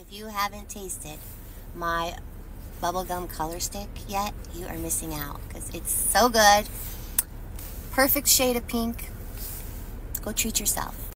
if you haven't tasted my bubblegum color stick yet, you are missing out because it's so good. Perfect shade of pink. Go treat yourself.